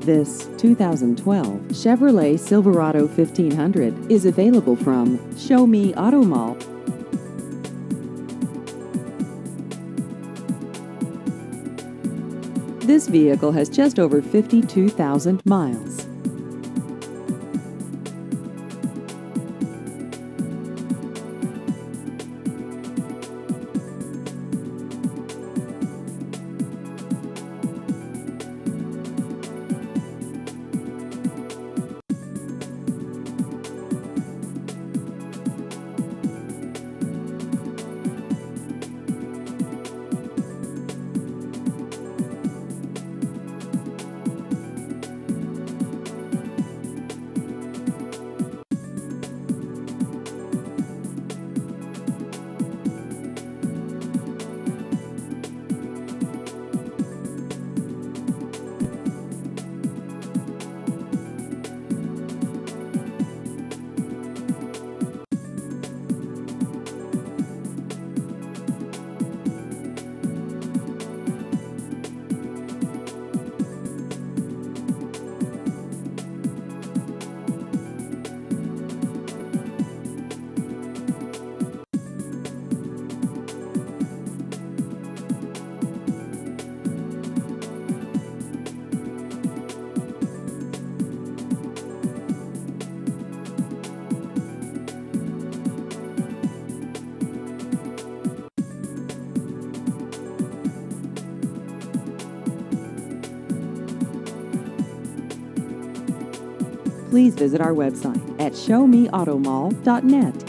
This 2012 Chevrolet Silverado 1500 is available from Show Me Auto Mall. This vehicle has just over 52,000 miles. Please visit our website at showmeautomall.net.